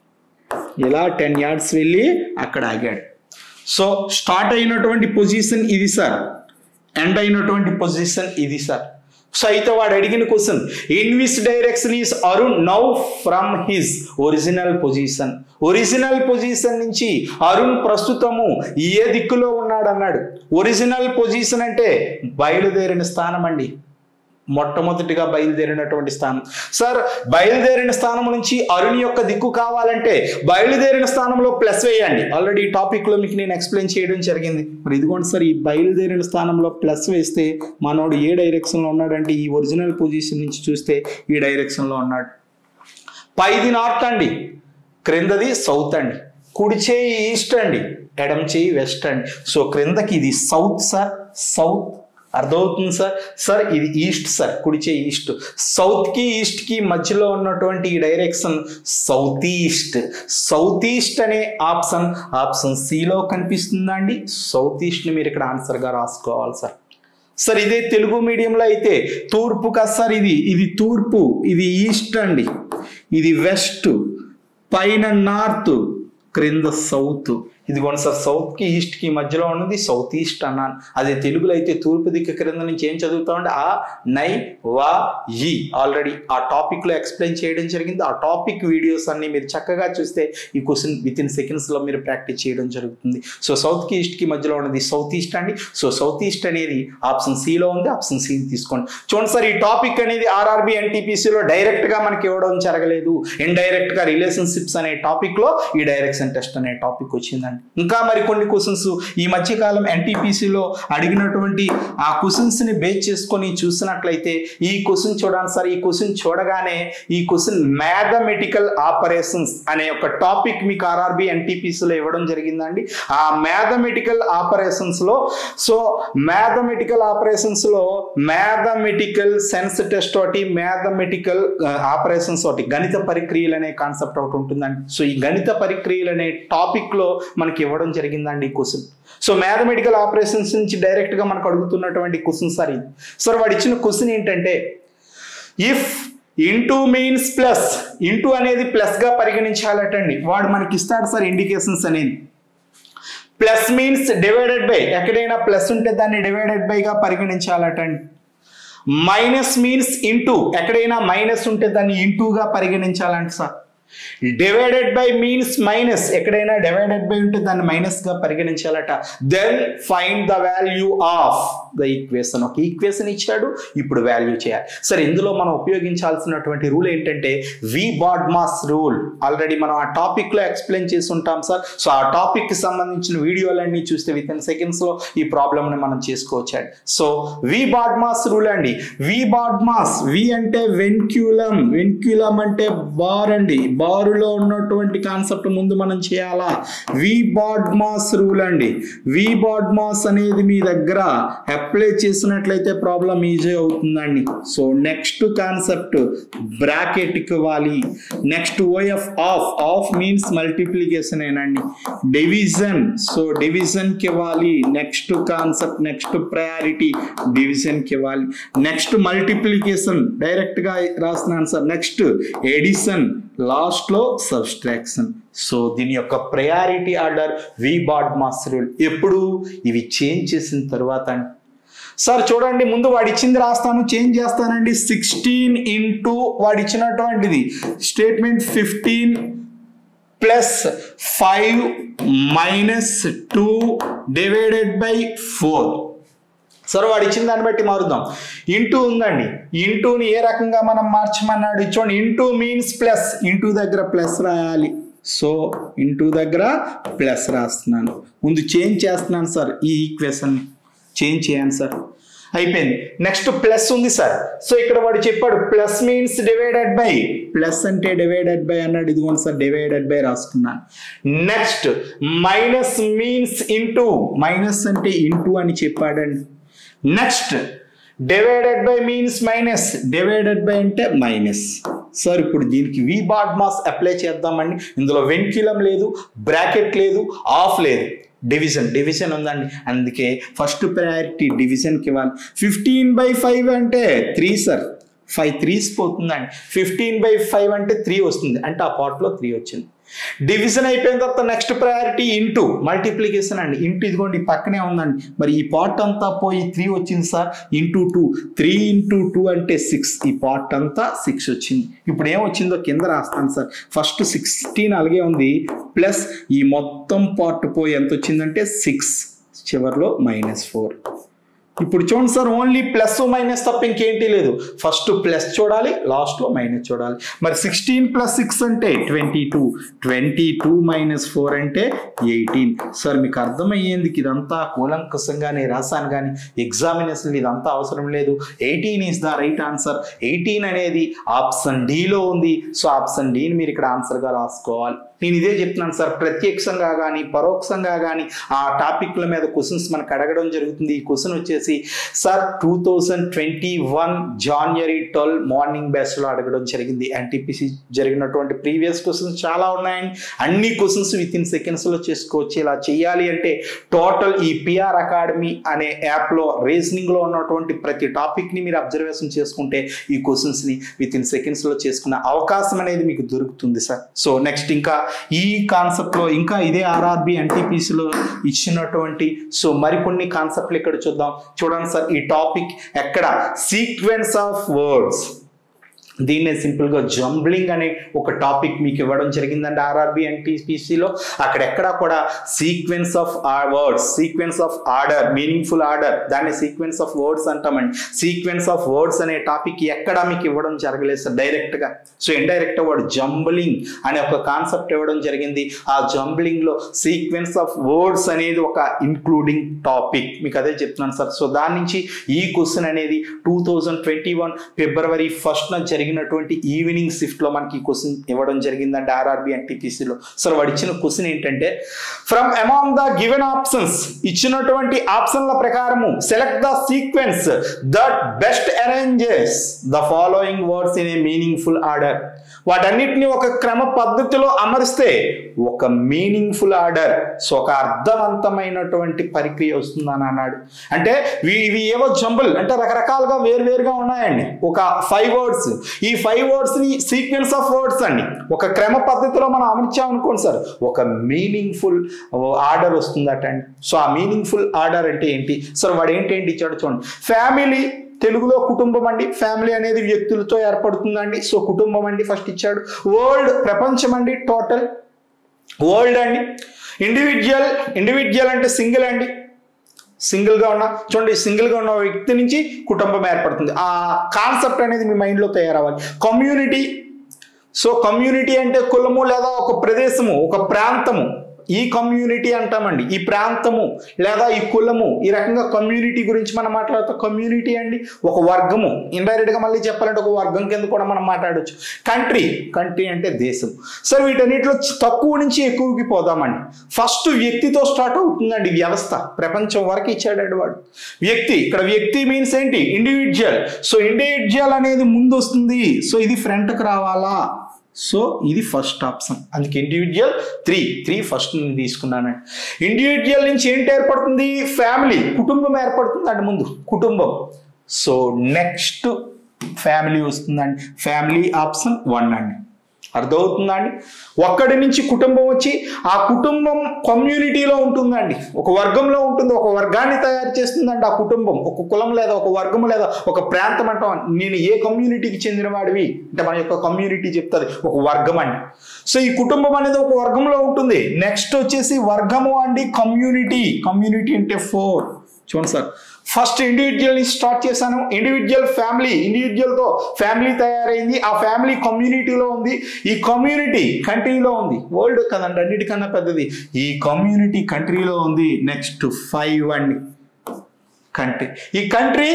ఇలా 10 yards వెళ్ళి అక్కడ ఆగాడు. సో స్టార్ట్ అయినటువంటి పొజిషన్ ఇది సార్, ఎండ్ అయినటువంటి పొజిషన్ ఇది సార్. సో అయితే వాడు అడిగిన question, in which direction is Arun now from his original position. Original position నుంచి అరుణ్ ప్రస్తుతము ఏ దిక్కులో ఉన్నాడు అన్నాడు. ఒరిజినల్ పొజిషన్ అంటే బయలుదేరిన స్థానం అండి, మొట్టమొదటిగా బయలుదేరినటువంటి స్థానం. సార్ బయలుదేరిన స్థానం నుంచి అరుణ్ యొక్క దిక్కు కావాలంటే బయలుదేరిన స్థానంలో ప్లస్ వేయండి. ఆల్రెడీ ఈ టాపిక్లో మీకు నేను ఎక్స్ప్లెయిన్ చేయడం జరిగింది. మరి ఇదిగోండి సార్, ఈ బయలుదేరిన స్థానంలో ప్లస్ వేస్తే మనోడు ఏ డైరెక్షన్లో ఉన్నాడంటే ఈ ఒరిజినల్ పొజిషన్ నుంచి చూస్తే ఈ డైరెక్షన్లో ఉన్నాడు. పైది నార్త్ అండి, క్రిందది సౌత్ అండి, కుడి చేయి ఈస్ట్ అండి, ఎడమ చేయి వెస్ట్ అండి. సో క్రిందకి ఇది సౌత్ సార్, సౌత్ అర్థమవుతుంది సార్. సార్ ఇది ఈస్ట్ సార్, కుడి చేయి ఈస్ట్. సౌత్కి ఈస్ట్కి మధ్యలో ఉన్నటువంటి ఈ direction south east. South east అనే ఆప్షన్ సిలో కనిపిస్తుందా అండి? సౌత్ ఈస్ట్ని మీరు ఇక్కడ ఆన్సర్గా రాసుకోవాలి సార్. సార్ ఇదే తెలుగు మీడియంలో అయితే తూర్పు కదా సార్, ఇది తూర్పు, ఇది ఈస్ట్ అండి, ఇది వెస్ట్, పైన నార్త్, క్రింద సౌత్. ఇదిగోండి సార్, సౌత్కి ఈస్ట్కి మధ్యలో ఉన్నది సౌత్ ఈస్ట్ అన్నాను. అదే తెలుగులో అయితే తూర్పు దిక్కు క్రింద నుంచి ఏం చదువుతామంటే ఆ నై వా ఈ. ఆల్రెడీ ఆ టాపిక్లో ఎక్స్ప్లెయిన్ చేయడం జరిగింది. ఆ టాపిక్ వీడియోస్ అన్ని మీరు చక్కగా చూస్తే ఈ క్వశ్చన్ విత్ ఇన్ సెకండ్స్లో మీరు ప్రాక్టీస్ చేయడం జరుగుతుంది. సో సౌత్కి ఈస్ట్కి మధ్యలో ఉన్నది సౌత్ ఈస్ట్ అండి. సో సౌత్ ఈస్ట్ అనేది ఆప్షన్ సిలో ఉంది, ఆప్షన్ సి తీసుకోండి. చూడండి సార్, ఈ టాపిక్ అనేది ఆర్ఆర్బి ఎన్టీపీసీలో డైరెక్ట్గా మనకి ఇవ్వడం జరగలేదు. ఇండైరెక్ట్గా రిలేషన్షిప్స్ అనే టాపిక్లో ఈ డైరెక్షన్ టెస్ట్ అనే టాపిక్ వచ్చిందండి. ఇంకా మరికొన్ని క్వశ్చన్స్ ఈ మధ్యకాలం ఎన్టీపీసీలో అడిగినటువంటి ఆ క్వశ్చన్స్ ని బేస్ చేసుకొని చూసినట్లయితే ఈ క్వశ్చన్ చూడండి సార్. ఈ క్వశ్చన్ చూడగానే ఈ క్వశ్చన్ మ్యాథమెటికల్ ఆపరేషన్స్ అనే ఒక టాపిక్ మీకు ఆర్ఆర్బి ఎన్టీపీసీలో ఇవ్వడం జరిగిందండి. ఆ మ్యాథమెటికల్ ఆపరేషన్స్ లో మ్యాథమెటికల్ సెన్స్ టెస్ట్ ఒకటి, మ్యాథమెటికల్ ఆపరేషన్స్ ఒకటి, గణిత పరిక్రియలు అనే కాన్సెప్ట్ ఒకటి ఉంటుందండి. సో ఈ గణిత పరిక్రియలు అనే టాపిక్ లో మనకి ఇవ్వడం జరిగిందండి ఈ క్వశ్చన్. సో మ్యాథమెటికల్ ఆపరేషన్స్ నుంచి డైరెక్ట్ గా మనకు అడుగుతున్నటువంటి క్వశ్చన్ సార్ ఇది. సార్ వాడు ఇచ్చిన క్వశ్చన్ ఏంటంటే, if into means plus, into అనేది ప్లస్ గా పరిగణించాలటండి. వాడు మనకి ఇస్తాడు సార్ ఇండికేషన్స్ అనేది. ప్లస్ మీన్స్ డివైడెడ్ బై, ఎక్కడైనా ప్లస్ ఉంటే దాన్ని డివైడెడ్ బై గా పరిగణించాలటండి. మైనస్ మీన్స్ ఇంటూ, ఎక్కడైనా మైనస్ ఉంటే దాన్ని ఇంటూగా పరిగణించాలంట sir. Divided by means minus, ఎక్కడైనా డివైడెడ్ బై ఉంటే దాన్ని మైనస్ గా పరిగణించాలట. Then find the value of the equation. ఒక ఈక్వేషన్ ఇచ్చాడు, ఇప్పుడు వాల్యూ చేయాలి. సరే ఇందులో మనం ఉపయోగించాల్సినటువంటి రూల్ ఏంటంటే వి బాడ్మాస్ రూల్. ఆల్రెడీ మనం ఆ టాపిక్ లో ఎక్స్ప్లెయిన్ చేసి ఉంటాం సార్. సో ఆ టాపిక్ కి సంబంధించిన వీడియోలన్నీ చూస్తే విత్ ఇన్ సెకండ్స్ లో ఈ ప్రాబ్లమ్ ని మనం చేసుకోవచ్చు. సో వి బాడ్మాస్ రూల్ అండి. వి బాడ్మాస్, వి అంటే వెన్క్యులం, వెన్క్యులం అంటే బార్ అండి. బారులో ఉన్నటువంటి కాన్సెప్ట్ ముందు మనం చేయాలా. వి బాడ్మాస్ రూల్ అండి. వి బాడ్మాస్ అనేది మీ దగ్గర అప్లై చేసినట్లయితే ప్రాబ్లం ఈజీ అవుతుందండి. సో నెక్స్ట్ కాన్సెప్ట్ బ్రాకెట్ కి ఇవ్వాలి. Next O F of, of means multiplication ఏనండి. డివిజన్, సో డివిజన్ కి ఇవ్వాలి. Next concept, next priority division కి ఇవ్వాలి. నెక్స్ట్ మల్టిప్లికేషన్ డైరెక్ట్ గా రాస్తున్నాను సార్. నెక్స్ట్ ఎడిషన్, లాస్ట్ లో సబ్స్ట్రాక్షన్. సో దీని యొక్క priority order we BODMAS rule. ఎప్పుడు ఇవి చేంజ్ చేసిన తర్వాత సార్ చూడండి, ముందు వాడు ఇచ్చింది రాస్తాను, చేంజ్ చేస్తానండి. 16 ఇంటూ వాడు ఇచ్చినటువంటిది statement 15 plus 5 minus 2 divided by 4. సరే వాడు ఇచ్చిన దాన్ని బట్టి మారుద్దాం. ఇంటూ ఉందండి, ఇంటూని ఏ రకంగా మనం మార్చమన్నాడు చూడండి. ఇంటూ మీన్స్ ప్లస్, ఇంటూ దగ్గర ప్లస్ రాయాలి. సో ఇంటూ దగ్గర ప్లస్ రాస్తున్నాను. ముందు చేంజ్ చేస్తున్నాను సార్, ఈ ఈక్వేషన్ చేంజ్ చేయండి సార్. అయిపోయింది. నెక్స్ట్ ప్లస్ ఉంది సార్. సో ఇక్కడ వాడు చెప్పాడు plus means divided by, plus అంటే డివైడెడ్ బై అన్నాడు. ఇదిగోండి సార్ డివైడెడ్ బై రాసుకున్నాను. Next minus means into, minus అంటే ఇంటూ అని చెప్పాడండి. Next divided by means minus, divided by అంటే మైనస్. సార్ ఇప్పుడు దీనికి వి బాడ్ మాస్ అప్లై చేద్దామండి. ఇందులో వెంట్యులం లేదు, బ్రాకెట్ లేదు, ఆఫ్ లేదు, డివిజన్ ఉందండి. అందుకే ఫస్ట్ ప్రయారిటీ డివిజన్కి ఇవ్వాలి. 15/5 అంటే 3 సార్, 5 3s పోతుందండి. 15/5 అంటే 3 వస్తుంది, అంటే ఆ పార్ట్లో 3 వచ్చింది. డివిజన్ అయిపోయిన తర్వాత నెక్స్ట్ ప్రయారిటీ ఇంటూ మల్టిప్లికేషన్ అండి. ఇంటూ ఇదిగోండి పక్కనే ఉందండి. మరి ఈ పార్ట్ అంతా పోయి 3 వచ్చింది సార్. ఇంటూ 2, 3 × 2 అంటే 6. ఈ పార్ట్ అంతా 6 వచ్చింది. ఇప్పుడు ఏం వచ్చిందో కింద రాస్తాను సార్. ఫస్ట్ 16 అలాగే ఉంది, ప్లస్ ఈ మొత్తం పార్ట్ పోయి ఎంత వచ్చిందంటే 6, చివరిలో -4. ఇప్పుడు చూడండి సార్, ఓన్లీ ప్లస్ మైనస్ తప్ప ఇంకేంటి లేదు. ఫస్ట్ ప్లస్ చూడాలి, లాస్ట్లో మైనస్ చూడాలి. మరి 16 + 6 అంటే 22, 22 - 4 అంటే 18. సార్ మీకు అర్థమయ్యేందుకు ఇదంతా కూలంకషంగానే రాశాను, కానీ ఎగ్జామినేషన్ ఇదంతా అవసరం లేదు. 18 ఈజ్ ద రైట్ ఆన్సర్. 18 అనేది ఆప్షన్ డిలో ఉంది. సో ఆప్షన్ డిని మీరు ఇక్కడ ఆన్సర్గా రాసుకోవాలి. నేను ఇదే చెప్తున్నాను సార్, ప్రత్యక్షంగా కానీ పరోక్షంగా కానీ ఆ టాపిక్ల మీద క్వశ్చన్స్ మనకు అడగడం జరుగుతుంది. ఈ క్వశ్చన్ వచ్చేసి సార్ 2021 January 12 మార్నింగ్ బ్యాచ్లో అడగడం జరిగింది. ఎన్టీపీసీ జరిగినటువంటి ప్రీవియస్ క్వశ్చన్స్ చాలా ఉన్నాయండి. అన్ని క్వశ్చన్స్ వితిన్ సెకండ్స్లో చేసుకోవచ్చు. ఇలా చేయాలి అంటే టోటల్ ఈ పిఆర్ అకాడమీ అనే యాప్లో రీజనింగ్లో ఉన్నటువంటి ప్రతి టాపిక్ని మీరు అబ్జర్వేషన్ చేసుకుంటే ఈ క్వశ్చన్స్ని వితిన్ సెకండ్స్లో చేసుకునే అవకాశం అనేది మీకు దొరుకుతుంది సార్. సో నెక్స్ట్ ఇంకా ఈ కాన్సెప్ట్లో ఇంకా ఇదే ఆర్ఆర్బి ఎన్టీపీసీలో ఇచ్చినటువంటి సో మరికొన్ని కాన్సెప్ట్లు ఇక్కడ చూద్దాం. చూడండి సార్, ఈ టాపిక్ ఎక్కడ సీక్వెన్స్ ఆఫ్ వర్డ్స్, దీన్నే సింపుల్గా జంబ్లింగ్ అనే ఒక టాపిక్ మీకు ఇవ్వడం జరిగిందండి ఆర్ఆర్బి ఎన్టీపీసీలో. అక్కడెక్కడ కూడా sequence of words, sequence of order, meaningful order, దాన్ని సీక్వెన్స్ ఆఫ్ వర్డ్స్ అంటామండి. సీక్వెన్స్ ఆఫ్ వర్డ్స్ అనే టాపిక్ ఎక్కడ మీకు ఇవ్వడం జరగలేదు సార్ డైరెక్ట్గా. సో ఇండైరెక్ట్గా వర్డ్ జంబ్లింగ్ అనే ఒక కాన్సెప్ట్ ఇవ్వడం జరిగింది. ఆ జంబ్లింగ్లో సీక్వెన్స్ ఆఫ్ వర్డ్స్ అనేది ఒక ఇంక్లూడింగ్ టాపిక్, మీకు అదే చెప్తున్నాను సార్. సో దాని నుంచి ఈ క్వశ్చన్ అనేది 2021 February 1st జరిగినటువంటి ఈవినింగ్ షిఫ్ట్లో మనకి ఈ క్వశ్చన్ ఇవ్వడం జరిగిందంటే ఆర్ఆర్బి ఎన్టీపీసీలో. సో వాడు ఇచ్చిన క్వశ్చన్ ఏంటంటే, from among the given options, ఇచ్చినటువంటి ఆప్షన్ల ప్రకారము select the sequence that best arranges the following words in a meaningful order. వాటన్నిటిని ఒక క్రమ పద్ధతిలో అమరిస్తే ఒక మీనింగ్ఫుల్ ఆర్డర్, సో ఒక అర్థవంతమైనటువంటి ప్రక్రియ వస్తుందని అన్నాడు. అంటే ఇవి ఏవో జంబుల్ అంటే రకరకాలుగా వేరువేరుగా ఉన్నాయండి. ఒక 5 వర్డ్స్, ఈ 5 వర్డ్స్ని సీక్వెన్స్ ఆఫ్ వర్డ్స్ అండి ఒక క్రమ పద్ధతిలో మనం అమర్చామనుకోండి సార్, ఒక మీనింగ్ఫుల్ ఆర్డర్ వస్తుందట అండి. సో ఆ మీనింగ్ఫుల్ ఆర్డర్ అంటే ఏంటి సార్, వాడు ఏంటి ఇచ్చాడు చూడండి. ఫ్యామిలీ, తెలుగులో కుటుంబం అండి. ఫ్యామిలీ అనేది వ్యక్తులతో ఏర్పడుతుందండి. సో కుటుంబం అండి ఫస్ట్ ఇచ్చాడు. వరల్డ్, ప్రపంచం అండి, టోటల్ వరల్డ్ అండి. ఇండివిజువల్ అంటే సింగిల్ అండి. సింగిల్గా ఉన్న చూడండి, సింగిల్గా ఉన్న వ్యక్తి నుంచి కుటుంబం ఏర్పడుతుంది. ఆ కాన్సెప్ట్ అనేది మీ మైండ్లో తయారవ్వాలి. కమ్యూనిటీ, సో కమ్యూనిటీ అంటే కులము లేదా ఒక ప్రదేశము, ఒక ప్రాంతము, ఈ కమ్యూనిటీ అంటామండి. ఈ ప్రాంతము లేదా ఈ కులము, ఈ రకంగా కమ్యూనిటీ గురించి మనం మాట్లాడుతాం. కమ్యూనిటీ అండి ఒక వర్గము, ఇండైరెక్ట్గా మళ్ళీ చెప్పాలంటే ఒక వర్గం కింద కూడా మనం మాట్లాడవచ్చు. కంట్రీ అంటే దేశం. సో వీటన్నిటిలో తక్కువ నుంచి ఎక్కువకి పోదామండి. ఫస్ట్ వ్యక్తితో స్టార్ట్ అవుతుందండి వ్యవస్థ. ప్రపంచం వరకు ఇచ్చాడు వాడు వ్యక్తి. ఇక్కడ వ్యక్తి మీన్స్ ఏంటి, ఇండివిజువల్. సో ఇండివిజువల్ అనేది ముందు వస్తుంది. సో ఇది ఫ్రంట్కి రావాలా. సో ఇది ఫస్ట్ ఆప్షన్. అందుకే ఇండివిజువల్ 3 ఫస్ట్ నేను తీసుకున్నానండి. ఇండివిజువల్ నుంచి ఏంటి ఏర్పడుతుంది, ఫ్యామిలీ, కుటుంబం ఏర్పడుతుంది అంటే ముందు కుటుంబం. సో నెక్స్ట్ ఫ్యామిలీ వస్తుందండి. ఫ్యామిలీ ఆప్షన్ 1 అండి. అర్థమవుతుందా అండి? ఒక్కడి నుంచి కుటుంబం వచ్చి ఆ కుటుంబం కమ్యూనిటీలో ఉంటుందండి, ఒక వర్గంలో ఉంటుంది, ఒక వర్గాన్ని తయారు చేస్తుందండి ఆ కుటుంబం. ఒక కులం లేదా ఒక వర్గము లేదా ఒక ప్రాంతం అంటాం. నేను ఏ కమ్యూనిటీకి చెందిన వాడివి అంటే మన యొక్క కమ్యూనిటీ చెప్తుంది, ఒక వర్గం అండి. సో ఈ కుటుంబం అనేది ఒక వర్గంలో ఉంటుంది. నెక్స్ట్ వచ్చేసి వర్గము అండి కమ్యూనిటీ అంటే 4. చూడండి సార్, ఫస్ట్ ఇండివిజువల్ ని స్టార్ట్ చేశాను. ఇండివిజువల్ ఫ్యామిలీ, ఇండివిజువల్తో ఫ్యామిలీ తయారైంది. ఆ ఫ్యామిలీ కమ్యూనిటీలో ఉంది. ఈ కమ్యూనిటీ కంట్రీలో ఉంది. వరల్డ్ కదండి అన్నిటికన్నా పెద్దది. ఈ కమ్యూనిటీ కంట్రీలో ఉంది. నెక్స్ట్ 5 అండి కంట్రీ. ఈ కంట్రీ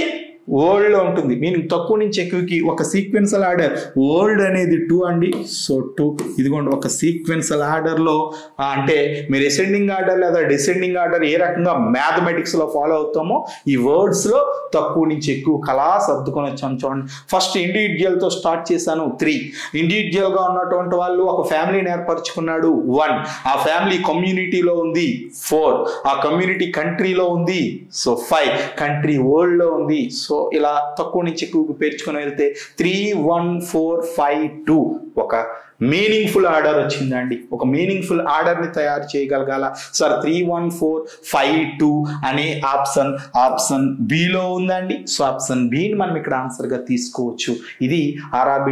ఓల్డ్ లో ఉంటుంది, మీనింగ్ తక్కువ నుంచి ఎక్కువకి ఒక సీక్వెన్షియల్ ఆర్డర్. ఓల్డ్ అనేది 2 అండి, సో 2. ఇదిగోండి ఒక సీక్వెన్షియల్ ఆర్డర్ లో అంటే మీరు అసెండింగ్ ఆర్డర్ లేదా డిసెండింగ్ ఆర్డర్ ఏ రకంగా మ్యాథమెటిక్స్ లో ఫాలో అవుతామో ఈ వర్డ్స్ లో తక్కువ నుంచి ఎక్కువ కలా సర్దుకొని వచ్చాను. చూడండి, ఫస్ట్ ఇండివిజువల్ తో స్టార్ట్ చేశాను 3. ఇండివిజువల్ గా ఉన్నటువంటి వాళ్ళు ఒక ఫ్యామిలీని ఏర్పరచుకున్నాడు 1. ఆ ఫ్యామిలీ కమ్యూనిటీలో ఉంది 4. ఆ కమ్యూనిటీ కంట్రీలో ఉంది సో 5. కంట్రీ వరల్డ్ లో ఉంది. సో ఇలా తక్కువ నుంచి ఎక్కువకు పేర్చుకొని వెళ్తే 3 1 4 5 2 ఒక మీనింగ్ఫుల్ ఆర్డర్ వచ్చిందండి. ఒక మీనింగ్ఫుల్ ఆర్డర్ని తయారు చేయగలగాల సార్. 3 1 4 5 2 అనే ఆప్షన్ బిలో ఉందండి. సో ఆప్షన్ బిని మనం ఇక్కడ ఆన్సర్గా తీసుకోవచ్చు. ఇది ఆర్ఆర్బి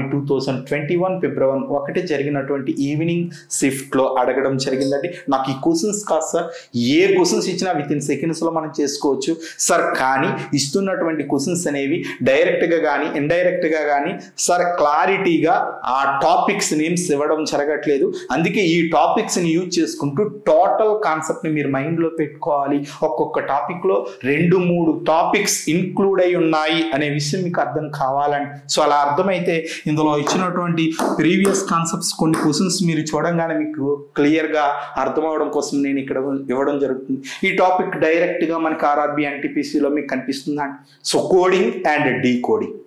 2021 ఫిబ్రవరి 1 జరిగినటువంటి ఈవినింగ్ షిఫ్ట్లో అడగడం జరిగిందండి. నాకు ఈ క్వశ్చన్స్ కాదు సార్, ఏ క్వశ్చన్స్ ఇచ్చినా విత్ ఇన్ సెకండ్స్లో మనం చేసుకోవచ్చు సార్. కానీ ఇస్తున్నటువంటి క్వశ్చన్స్ అనేవి డైరెక్ట్గా కానీ ఇండైరెక్ట్గా కానీ సార్ క్లారిటీగా ఆ టాపిక్స్ నేమ్స్ ఇవ్వడం జరగట్లేదు. అందుకే ఈ టాపిక్స్ ని యూజ్ చేసుకుంటూ టోటల్ కాన్సెప్ట్ ని మీరు మైండ్ లో పెట్టుకోవాలి. ఒక్కొక్క టాపిక్ లో 2-3 టాపిక్స్ ఇన్క్లూడ్ అయి ఉన్నాయి అనే విషయం మీకు అర్థం కావాలండి. సో అలా అర్థమైతే ఇందులో ఇచ్చినటువంటి ప్రీవియస్ కాన్సెప్ట్స్ కొన్ని క్వశ్చన్స్ మీరు చూడంగానే మీకు క్లియర్ గా అర్థం అవడం కోసం నేను ఇక్కడ ఇవ్వడం జరుగుతుంది. ఈ టాపిక్ డైరెక్ట్ గా మనకి ఆర్ఆర్బి ఎన్టీపీసీలో మీకు కనిపిస్తుందండి. So coding and decoding.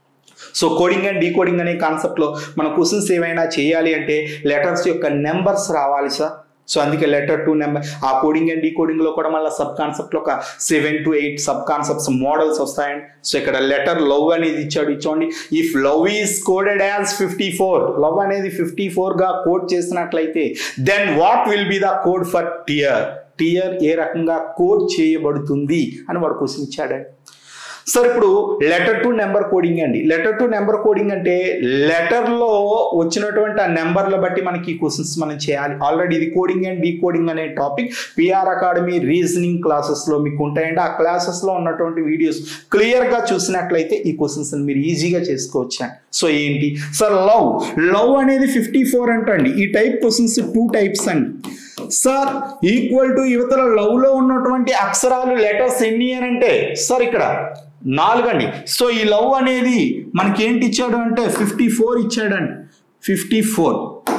So coding and decoding అనే కాన్సెప్ట్లో మన క్వశ్చన్స్ ఏమైనా చేయాలి అంటే లెటర్స్ యొక్క నెంబర్స్ రావాలి సార్. సో అందుకే లెటర్ టు నెంబర్. ఆ కోడింగ్ అండ్ డీకోడింగ్ లో కూడా మళ్ళీ సబ్ కాన్సెప్ట్ లో ఒక 7 to 8 సబ్ కాన్సెప్ట్స్ మోడల్స్ వస్తాయండి. సో ఇక్కడ లెటర్ లవ్ అనేది ఇచ్చాడు. ఇచ్చోండి, if love is coded as 54, love అనేది 54 గా కోడ్ చేసినట్లయితే then what will be the code for tear. Tear ఏ రకంగా కోడ్ చేయబడుతుంది అని వాడు క్వశ్చన్ ఇచ్చాడండి. సార్ ఇప్పుడు లెటర్ టు నెంబర్ కోడింగ్ అండి. లెటర్ టు నెంబర్ కోడింగ్ అంటే లెటర్లో వచ్చినటువంటి ఆ నెంబర్ల బట్టి మనకి ఈ క్వశ్చన్స్ మనం చేయాలి. ఆల్రెడీ ఇది కోడింగ్ అండ్ డీకోడింగ్ అనే టాపిక్ పిఆర్ అకాడమీ రీజనింగ్ క్లాసెస్లో మీకు ఉంటాయండి. ఆ క్లాసెస్లో ఉన్నటువంటి వీడియోస్ క్లియర్గా చూసినట్లయితే ఈ క్వశ్చన్స్ మీరు ఈజీగా చేసుకోవచ్చు. సో ఏంటి సార్, లవ్ అనేది 54 అంటండి. ఈ టైప్ క్వశ్చన్స్ 2 టైప్స్ అండి సార్. ఈక్వల్ టు యువతల లవ్ లో ఉన్నటువంటి అక్షరాలు లెటర్స్ ఎన్ని అని అంటే సార్ ఇక్కడ 4 అండి. సో ఈ లవ్ అనేది మనకి ఏంటి ఇచ్చాడు అంటే 54 ఇచ్చాడండి. 54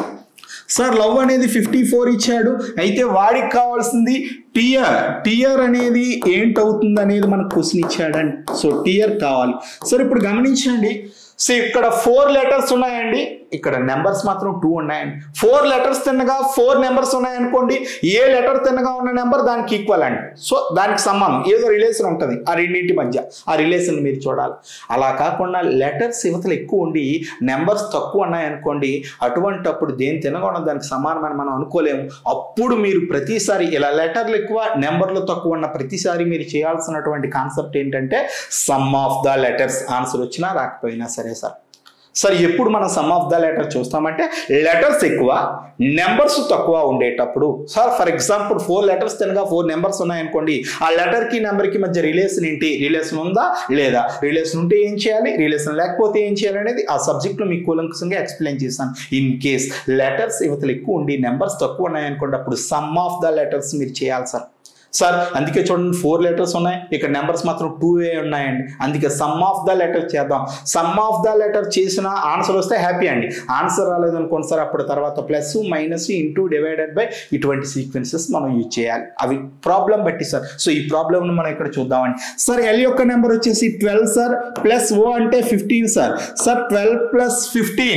సార్ లవ్ అనేది 54 ఇచ్చాడు. అయితే వాడికి కావాల్సింది టియర్ అనేది ఏంటవుతుంది అనేది మనకు క్వశ్చన్ ఇచ్చాడండి. సో టియర్ కావాలి సార్. ఇప్పుడు గమనించండి, సో ఇక్కడ 4 లెటర్స్ ఉన్నాయండి, ఇక్కడ నెంబర్స్ మాత్రం 2 ఉన్నాయండి. 4 లెటర్స్ తిన్నగా 4 నెంబర్స్ ఉన్నాయనుకోండి, ఏ లెటర్ తిన్నగా ఉన్న నెంబర్ దానికి ఈక్వల్ అండి. సో దానికి సంబంధం ఏదో రిలేషన్ ఉంటుంది ఆ రెండింటి మధ్య, ఆ రిలేషన్ మీరు చూడాలి. అలా కాకుండా లెటర్స్ యువతలు ఎక్కువ ఉండి నెంబర్స్ తక్కువ ఉన్నాయనుకోండి, అటువంటప్పుడు దేని తినకుండా దానికి సమానమని మనం అనుకోలేము. అప్పుడు మీరు ప్రతిసారి ఇలా లెటర్లు ఎక్కువ నెంబర్లు తక్కువ ఉన్న ప్రతిసారి మీరు చేయాల్సినటువంటి కాన్సెప్ట్ ఏంటంటే sum of the letters. Answer వచ్చినా రాకపోయినా సరే సార్ ఎప్పుడు మనం సమ్ ఆఫ్ ద లెటర్ చూస్తామంటే లెటర్స్ ఎక్కువ నెంబర్స్ తక్కువ ఉండేటప్పుడు. సార్ ఫర్ ఎగ్జాంపుల్ 4 లెటర్స్ తినగా 4 నెంబర్స్ ఉన్నాయనుకోండి, ఆ లెటర్కి నెంబర్కి మధ్య రిలేషన్ ఏంటి, రిలేషన్ ఉందా లేదా, రిలేషన్ ఉంటే ఏం చేయాలి, రిలేషన్ లేకపోతే ఏం చేయాలి అనేది ఆ సబ్జెక్ట్లో మీకు కూలంకషంగా ఎక్స్ప్లెయిన్ చేస్తాను. ఇన్ కేస్ లెటర్స్ యువతలు ఎక్కువ ఉండి నెంబర్స్ తక్కువ ఉన్నాయనుకోండి, అప్పుడు సమ్ ఆఫ్ ద లెటర్స్ మీరు చేయాలి సార్. అందుకే చూడండి 4 లెటర్స్ ఉన్నాయి, ఇక్కడ నెంబర్స్ మాత్రం 2 ఉన్నాయండి. అందుకే సమ్ ఆఫ్ ద లెటర్ చేద్దాం. సమ్ ఆఫ్ ద లెటర్ చేసిన ఆన్సర్ వస్తే హ్యాపీ అండి. ఆన్సర్ రాలేదు అనుకోండి సార్, అప్పుడు తర్వాత plus minus into divided by ఇటువంటి సీక్వెన్సెస్ మనం యూజ్ చేయాలి. అవి ప్రాబ్లం బట్టి సార్. సో ఈ ప్రాబ్లమ్ను మనం ఇక్కడ చూద్దామండి. సార్ ఎల్ యొక్క నెంబర్ వచ్చేసి 12 సార్, ప్లస్ ఓ అంటే 15 సార్. 12 ప్లస్ 15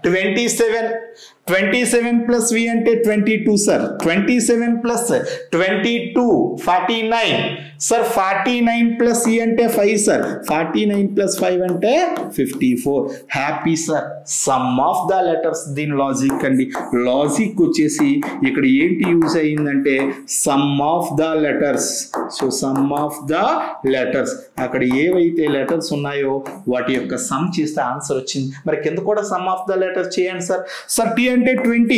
27. 27 ప్లస్ వి అంటే 22 సార్. 27 plus 22 49 sir. 49 ప్లస్ ఈ అంటే 5 సార్. 49 ప్లస్ 5 అంటే 54. Happy sir. Sum of the letters దీని లాజిక్ అండి. లాజిక్ వచ్చేసి ఇక్కడ ఏంటి యూజ్ అయ్యిందంటే sum of the letters. So sum of the letters అక్కడ ఏవైతే లెటర్స్ ఉన్నాయో వాటి యొక్క సమ్ చేస్తే ఆన్సర్ వచ్చింది. మరి కింద కూడా సమ్ ఆఫ్ ద లెటర్స్ చేయండి సార్. టీ అంటే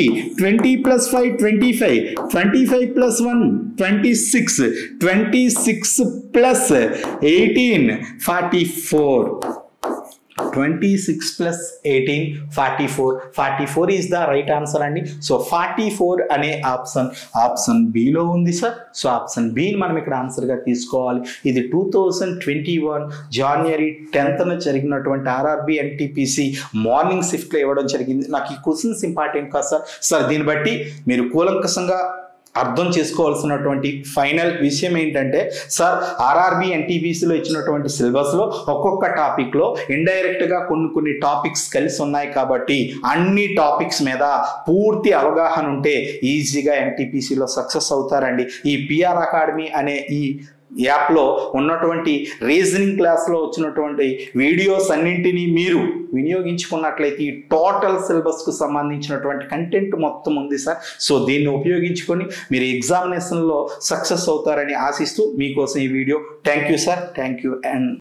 20 plus 5 25. 25 plus 1 26. 26 plus 18 44. 26 plus 18 44. 44 is the right answer అండి. సో 44 అనే ఆప్షన్ బిలో ఉంది సార్. సో ఆప్షన్ బి మనం ఇక్కడ ఆన్సర్గా తీసుకోవాలి. ఇది 2021 జనవరి 10th జరిగినటువంటి ఆర్ఆర్బి ఎన్టీపీసీ మార్నింగ్ షిఫ్ట్లో ఇవ్వడం జరిగింది. నాకు ఈ క్వశ్చన్స్ ఇంపార్టెంట్ కాదు సార్. దీన్ని బట్టి మీరు కూలంకషంగా అర్థం చేసుకోవాల్సినటువంటి ఫైనల్ విషయం ఏంటంటే సార్, ఆర్ఆర్బి ఎన్టీపీసీలో ఇచ్చినటువంటి సిలబస్లో ఒక్కొక్క టాపిక్లో ఇండైరెక్ట్గా కొన్ని టాపిక్స్ కలిసి ఉన్నాయి కాబట్టి అన్ని టాపిక్స్ మీద పూర్తి అవగాహన ఉంటే ఈజీగా ఎన్టీపీసీలో సక్సెస్ అవుతారండి. ఈ పిఆర్ అకాడమీ అనే ఈ యాప్లో ఉన్నటువంటి రీజనింగ్ క్లాస్లో వచ్చినటువంటి వీడియోస్ అన్నింటినీ మీరు వినియోగించుకున్నట్లయితే ఈ టోటల్ సిలబస్కు సంబంధించినటువంటి కంటెంట్ మొత్తం ఉంది సార్. సో దీన్ని ఉపయోగించుకొని మీరు ఎగ్జామినేషన్లో సక్సెస్ అవుతారని ఆశిస్తూ మీకోసం ఈ video. Thank you sir. Thank you. And